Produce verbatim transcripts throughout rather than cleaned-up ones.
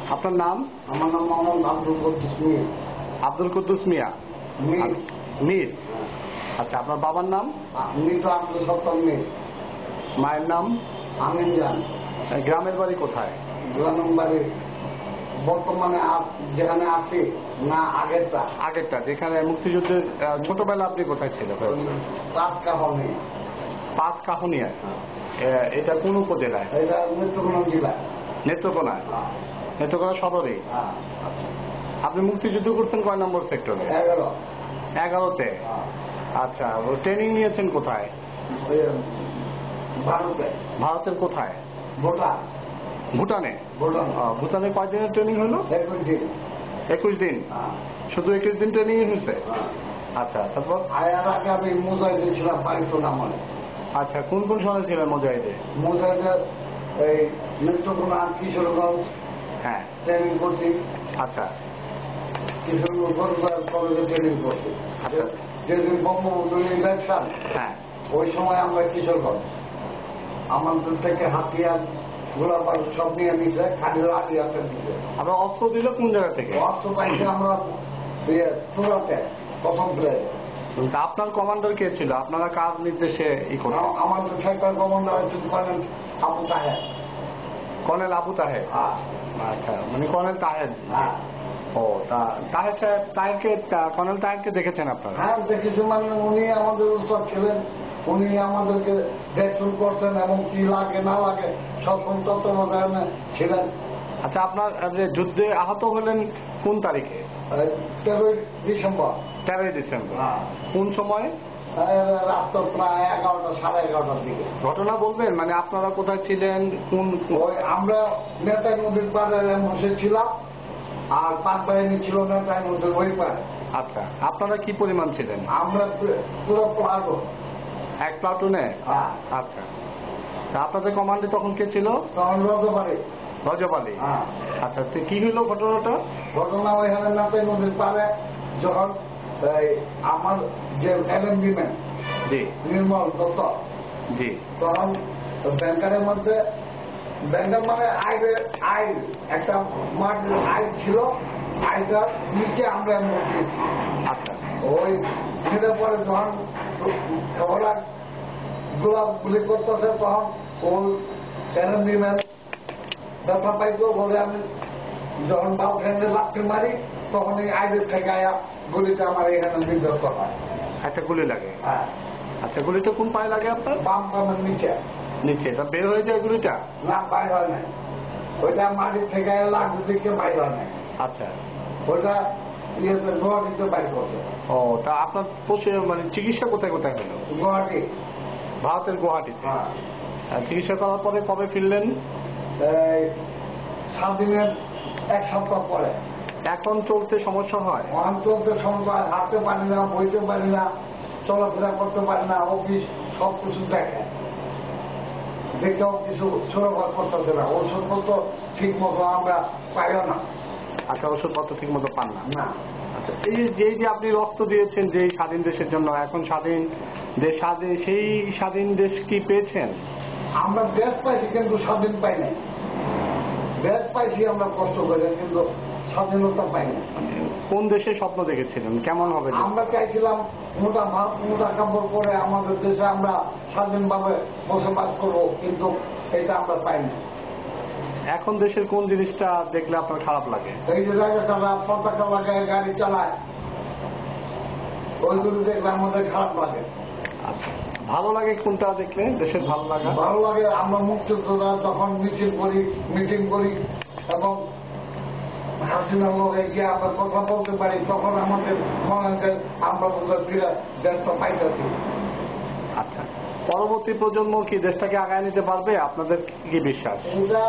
আপনার নাম? আমার নাম মোহাম্মদ আব্দুল কুদ্দুস মির। আব্দুল কুদ্দুস মিয়া মির। মির। আচ্ছা, আপনার বাবার নাম? মৃত আব্দুল সত্তর মির। মায়ের নাম? আমিন জান। গ্রামের বাড়ি কোথায়? গ্রামের বাড়ি বর্তমানে যেখানে আছি না আগেরটা? আগেরটা, যেখানে মুক্তিযুদ্ধের ছোটবেলা আপনি কোথায় ছিল? পাঁচ কাহনি। পাঁচ কাহনিয়ায়? এটা কোন উপজেলায়? এটা নেত্রকোনা জেলায়। নেত্রকোনায়? নেত্রকোনা সদরে? আপনি মুক্তিযুদ্ধ করছেন কয় নম্বর সেক্টরে? এগারো। এগারোতে? আচ্ছা, ট্রেনিং নিয়েছেন কোথায়? ভারতে। ভারতের কোথায়? ভুটান। ভুটানে? ভুটান। ভুটানে কয় দিনের ট্রেনিং হলো? একুশ দিন। একুশ দিন? শুধু একুশ দিন ট্রেনিং হয়েছে? আচ্ছা, তারপর? আয়ার আগে আমি মুজাহিদে ছিলাম বাইশো নামে। আচ্ছা, কোন কোন সময় ছিলেন মুজাহিদে? মুজাহিদে এই নেত্রকোনা, কিশোরগঞ্জ। হ্যাঁ, ট্রেনিং করছি। আচ্ছা, কিশোরগঞ্জ কলেজে ট্রেনিং করছি। আচ্ছা, যেদিন বঙ্গবন্ধু ইলেকশন, হ্যাঁ, ওই সময় আমরা কিশোরগঞ্জ আমাদের থেকে হাতিয়ার গোলা বারুদ সব নিয়ে নিচ্ছে, খালি লাঠি হাতে দিচ্ছে। আমরা অস্ত্র দিল কোন জায়গা থেকে? অস্ত্র পাইছি আমরা তুরাতে প্রথম প্লেয়ারে। আপনার কমান্ডার কে ছিল? আপনারা কার নির্দেশে ই করতেন? আমাদের সেক্টর কমান্ডার হচ্ছেন কর্নেল আবু তাহের। কর্নেল আবু তাহের? আচ্ছা, মানে কর্নেল তাহের। ও, তা তাহের সাহেব, তাহেরকে, কর্নেল তাহেরকে দেখেছেন আপনারা? হ্যাঁ, দেখেছি। মানে উনি আমাদের উৎসব ছিলেন, উনি আমাদেরকে দেখুন করতেন এবং কি লাগে না লাগে সব তত্ত্বাবধানে ছিলেন। আচ্ছা, আপনার যুদ্ধে আহত হলেন কোন তারিখে? তেরোই ডিসেম্বর। তেরোই ডিসেম্বর? কোন সময়? রাত প্রায় এগারোটা সাড়ে এগারোটার দিকে। ঘটনা বলবেন? মানে আপনারা কোথায় ছিলেন? কোন? ওই আমরা নেতাই নদীর পাড়ে বসে ছিলাম, আর পাক বাহিনী ছিল নেতাই নদীর ওই পাড়ে। আচ্ছা, আপনারা কি পরিমাণ ছিলেন? আমরা পুরো প্লাটুন। এক প্লাটুনে? আচ্ছা, আপনাদের কমান্ডে তখন কে ছিল? তখন রজবাড়ি। রজবাড়ি? আচ্ছা, কি হইল ঘটনাটা? ঘটনা ওইখানে নেতাই নদীর পাড়ে যখন আমার যে এলএমজি ম্যান জি নির্মল দত্ত, জি, তখন ব্যাংকারের মধ্যে, ব্যাংকার মানে আইরে আই একটা মাঠ আই ছিল, আইটার নিচে আমরা মসজিদ। আচ্ছা, ওই সেটা পরে যখন ওরা গোলাপ গুলি করতেছে তখন ওই এলএমজি ম্যান ব্যথা পাইতো বলে আমি যখন বাউ ফ্যানে লাফতে মারি তখন এই আইদের থেকে আয়া গুলিটা আমার এখানে বিধ্বস্ত হয়। একটা গুলি লাগে? হ্যাঁ। আচ্ছা, গুলিটা কোন পায়ে লাগে আপনার? বাম পামের নিচে। নিচে? তা বের হয়ে যায় গুলিটা? না, বাইর হয় নাই, ওইটা মাটির থেকে লাগু দিকে বাইর হয় নাই। আচ্ছা, ওইটা ইয়েতে গুয়াহাটিতে বাইর করছে। ও, তা আপনার মানে চিকিৎসা কোথায় কোথায় হলো? গুয়াহাটি। ভারতের গুয়াহাটিতে? হ্যাঁ। চিকিৎসা করার পরে কবে ফিরলেন? সাত দিনের এক সপ্তাহ পরে। এখন চলতে সমস্যা হয়? এখন চলতে সমস্যা হয়, হাঁটতে পারি না, বইতে পারি না, চলাফেরা করতে পারি না, অফিস সব কিছু দেখে দেখেও কিছু সুরক্ষা করতেছে না, ওষুধপত্র ঠিক মতো আমরা পাইও না। আচ্ছা, ওষুধপত্র ঠিক মতো পান না? না। আচ্ছা, এই যে যে আপনি রক্ত দিয়েছেন যে স্বাধীন দেশের জন্য, এখন স্বাধীন দেশ, সেই স্বাধীন দেশ কি পেয়েছেন? আমরা দেশ পাইছি কিন্তু স্বাধীন পাই নাই। দেশ পাইছি আমরা কষ্ট করে, কিন্তু স্বাধীনতা পাই না। কোন দেশে স্বপ্ন দেখেছিলেন? কেমন হবে? আমরা চাইছিলাম মোটা ভাত মোটা কাপড় পরে আমাদের দেশে আমরা স্বাধীনভাবে বসবাস করবো, কিন্তু এটা আমরা পাই না। এখন দেশের কোন জিনিসটা দেখলে আপনার খারাপ লাগে? এই যে জায়গাটা পতাকা লাগায় গাড়ি চালায়, ওইগুলো দেখলে আমাদের খারাপ লাগে। আচ্ছা, ভালো লাগে কোনটা দেখলে? দেশের ভালো লাগে? ভালো লাগে আমরা মুক্তিযোদ্ধা যখন মিছিল করি, মিটিং করি এবং হাসিনার লোক গিয়ে আমরা কথা বলতে পারি, তখন আমাদের মনে হয় আমরা ফিরে দেশটা পাইতেছি। আচ্ছা, পরবর্তী প্রজন্ম কি দেশটাকে আগায় নিতে পারবে? আপনাদের কি বিশ্বাস? এটা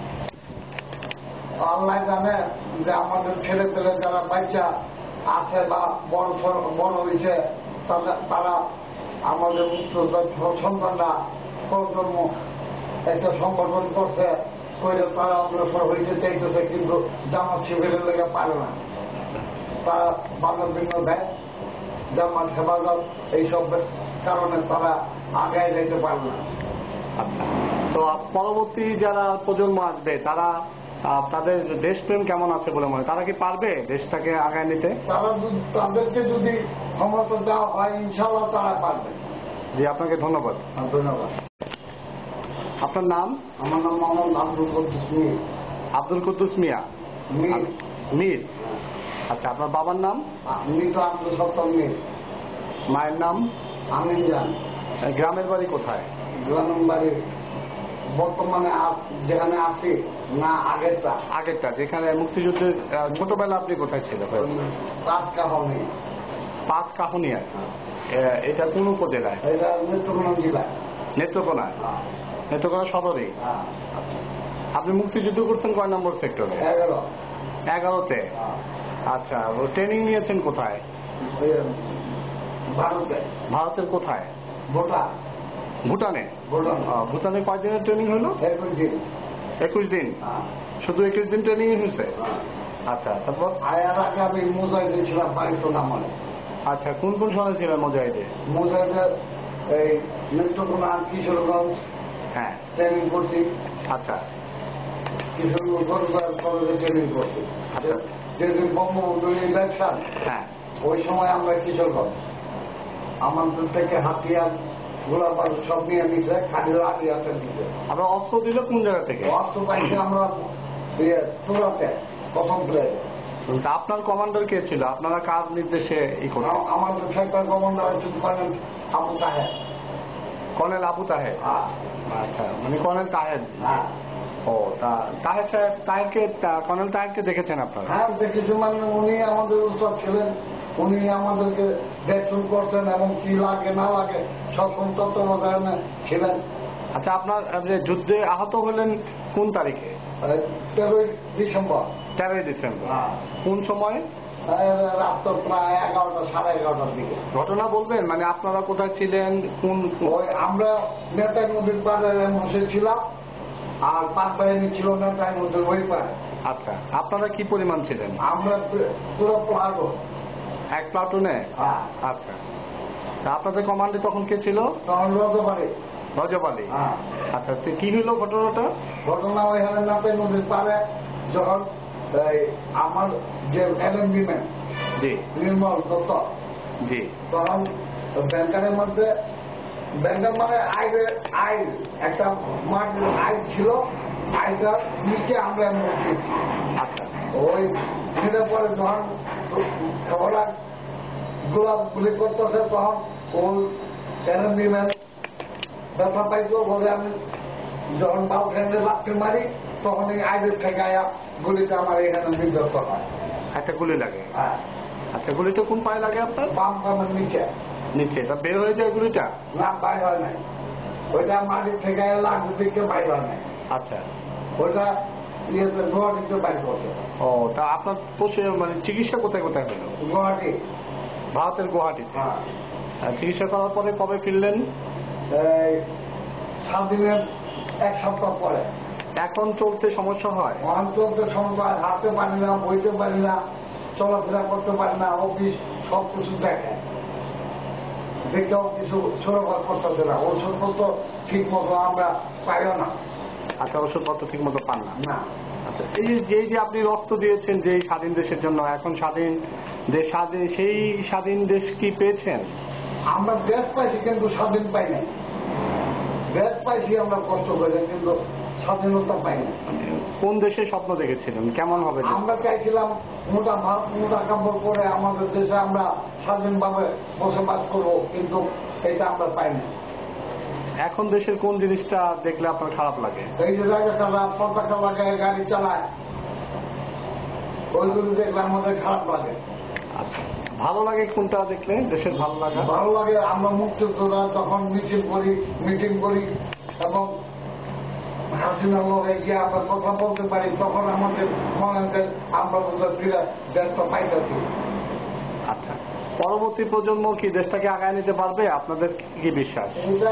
আল্লাহ জানে যে আমাদের ছেলে পেলে যারা বাচ্চা আছে বা বড় বড় হয়েছে তারা আমাদের সন্তানরা প্রজন্ম একটা সংগঠন করছে, করে তারা অগ্রসর হইতে চাইতেছে, কিন্তু জামাত শিবিরের লেগে পারে না। তারা বাংলা ভিন্ন দেয়, জামাত হেফাজত এইসব কারণে তারা আগায় যেতে পারে না। আচ্ছা, তো পরবর্তী যারা প্রজন্ম আসবে তারা তাদের দেশপ্রেম কেমন আছে বলে মনে হয়? তারা কি পারবে দেশটাকে আগায় নিতে? তারা তাদেরকে যদি ক্ষমতা দেওয়া হয় ইনশাআল্লাহ তারা পারবে। জি, আপনাকে ধন্যবাদ। ধন্যবাদ। আপনার নাম? আমার নাম মোহাম্মদ আব্দুল কুদ্দুস মির। আব্দুল কুদ্দুস মিয়া মির মির আচ্ছা, আপনার বাবার নাম? মৃত আব্দুল সত্তর মির। মায়ের নাম? আমিন জান। গ্রামের বাড়ি কোথায়? গ্রামের বাড়ি বর্তমানে যেখানে আছি না আগেরটা? আগেরটা, যেখানে মুক্তিযুদ্ধের ছোটবেলা আপনি কোথায় ছিল? পাঁচ কাহনি। পাঁচ কাহনিয়া, এটা কোন উপজেলায়? এটা নেত্রকোনা জেলায়। নেত্রকোনা? নেত্রকোনা সদরে। আপনি মুক্তিযুদ্ধ করছেন কয় নম্বর সেক্টরে? এগারো। এগারোতে? আচ্ছা, ট্রেনিং নিয়েছেন কোথায়? ভারতে। ভারতের কোথায়? ভুটান। ভুটানে? ভুটান। ভুটানে কয় দিনের ট্রেনিং হলো? একুশ দিন। একুশ দিন? শুধু একুশ দিন ট্রেনিং হয়েছে? আচ্ছা, তারপর? আয়ার আগে আমি মুজাহিদে ছিলাম পাকিস্তান আমলে। আচ্ছা, কোন কোন সময় ছিলেন মুজাহিদে? মুজাহিদে এই নেত্রকোনা, কিশোরগঞ্জ হ্যাঁ ট্রেনিং করছি। আচ্ছা, কিশোরগঞ্জ কলেজে ট্রেনিং করছি। যেদিন বঙ্গবন্ধু ইলেকশন, হ্যাঁ ওই সময় আমরা কিশোরগঞ্জ আমাদের থেকে হাতিয়ার গোলা বারুদ সব নিয়ে নিচ্ছে, খালি লাঠি হাতে নিচ্ছে। আমরা অস্ত্র দিল কোন জায়গা থেকে? অস্ত্র পাইছি আমরা চূড়াতে প্রথম প্লেয়ার। আপনার কমান্ডার কে ছিল? আপনারা কার নির্দেশে ই করতেন? আমাদের সেক্টর কমান্ডার হচ্ছে কর্নেল আবু তাহের। কর্নেল আবু তাহের? আচ্ছা, মানে কর্নেল তাহের। ও, তা তাহের সাহেব, তাহেরকে, কর্নেল তাহেরকে দেখেছেন আপনারা? হ্যাঁ দেখেছি, মানে উনি আমাদের উৎসব ছিলেন, উনি আমাদেরকে দেখুন করতেন এবং কি লাগে না লাগে সব তত্ত্বাবধানে ছিলেন। আচ্ছা, আপনার যুদ্ধে আহত হলেন কোন তারিখে? তেরোই ডিসেম্বর। তেরোই ডিসেম্বর? কোন সময়? রাত্র প্রায় এগারোটা সাড়ে এগারোটার দিকে। ঘটনা বলবেন, মানে আপনারা কোথায় ছিলেন? কোন? ওই আমরা নেতাই নদীর পাড়ে বসেছিলাম, আর পাক বাহিনী ছিল নেতাই নদীর ওই পাড়ে। আচ্ছা, আপনারা কি পরিমাণ ছিলেন? আমরা পুরো প্লাটুন। এক প্লাটুনে? আচ্ছা, আপনাদের কমান্ডে তখন কে ছিল? তখন রজবাড়ি। রজবাড়ি? আচ্ছা, কি হইল ঘটনাটা? ঘটনা ওইখানে নেতাই নদীর পাড়ে যখন আমার যে এলএমডি ম্যান জি নির্মল দত্ত জি তখন ব্যাংকারের মধ্যে, ব্যাংকার মানে আইরে আইল একটা মাঠ আইল ছিল, আইলটার নিচে আমরা বসেছি। আচ্ছা, ওই সেটা পরে যখন ওরা গোলাপ গুলি করতেছে তখন ওই এলএমডি ম্যান ব্যথা পাইতো বলে আমি যখন বাউ ফ্যান্ডে লাফতে মারি তখন এই আইলের থেকে আয়া গুলিটা আমার এখানে বিধ্বস্ত হয়। একটা গুলি লাগে? হ্যাঁ। আচ্ছা, গুলিটা কোন পায়ে লাগে আপনার? বাম কামের নিচে। নিচে? তা বের হয়ে যায় গুলিটা? না, বাইর হয় নাই, ওইটা মাটির থেকে লাগু দিকে বাইর হয় নাই। আচ্ছা, ওইটা ইয়েতে গুয়াহাটিতে বাইর করছে। ও, তা আপনার মানে চিকিৎসা কোথায় কোথায় হলো? গুয়াহাটি। ভারতের গুয়াহাটিতে? হ্যাঁ। চিকিৎসা করার পরে কবে ফিরলেন? এই সাত দিনের এক সপ্তাহ পরে। এখন চলতে সমস্যা হয়? এখন চলতে সমস্যা হয়, হাঁটতে পারি না, বইতে পারি না, চলাফেরা করতে পারি না, অফিস সব কিছু দেখে দেখতেও কিছু সরবরাহ করতেছে না, ওষুধপত্র ঠিক মতো আমরা পাইও না। আচ্ছা, ওষুধপত্র ঠিক মতো পান না? না। আচ্ছা, এই যে যে আপনি রক্ত দিয়েছেন যে স্বাধীন দেশের জন্য, এখন স্বাধীন দেশ, স্বাধীন সেই স্বাধীন দেশ কি পেয়েছেন? আমরা দেশ পাইছি কিন্তু স্বাধীন পাই নাই। দেশ পাইছি আমরা কষ্ট করে, কিন্তু স্বাধীনতা পাই না। কোন দেশে স্বপ্ন দেখেছিলেন? কেমন হবে? আমরা চাইছিলাম মোটা মোটা কাপড় পরে আমাদের দেশে আমরা স্বাধীনভাবে বসবাস করবো, কিন্তু এটা আমরা পাই না। এখন দেশের কোন জিনিসটা দেখলে আপনার খারাপ লাগে? এই যে জায়গাটা পতাকা লাগায় গাড়ি চালায়, ওইগুলো দেখলে আমাদের খারাপ লাগে। আচ্ছা, ভালো লাগে কোনটা দেখলে? দেশের ভালো লাগে? ভালো লাগে আমরা মুক্তিযোদ্ধা যখন মিছিল করি, মিটিং করি এবং হাসিনার লোকে গিয়ে আমরা কথা বলতে পারি, তখন আমাদের মনে হয় আমরা ফিরে দেশটা পাইতেছি। আচ্ছা, পরবর্তী প্রজন্ম কি দেশটাকে আগায় নিতে পারবে? আপনাদের কি বিশ্বাস? এটা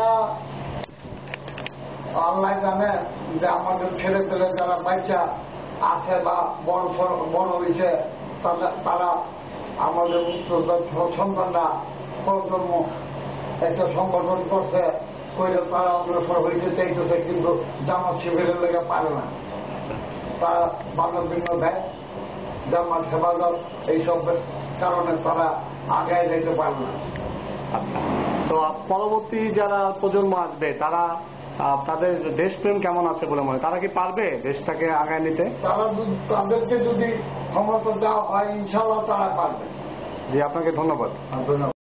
আল্লাহ জানে যে আমাদের ছেলে পেলে যারা বাচ্চা আছে বা বড় বড় হয়েছে তারা আমাদের সন্তানরা প্রজন্ম একটা সংগঠন করছে, করে তারা অগ্রসর হইতে চাইতেছে, কিন্তু জামাত শিবিরের লেগে পারে না। তারা মানব ভিন্ন দেয়, জামাত হেফাজত এইসব কারণে তারা আগে যেতে পারে না। আচ্ছা, তো পরবর্তী যারা প্রজন্ম আসবে তারা তাদের দেশপ্রেম কেমন আছে বলে মনে, তারা কি পারবে দেশটাকে আগায় নিতে? তারা তাদেরকে যদি ক্ষমতা দেওয়া হয় ইনশাল্লাহ তারা পারবে। জি, আপনাকে ধন্যবাদ। ধন্যবাদ।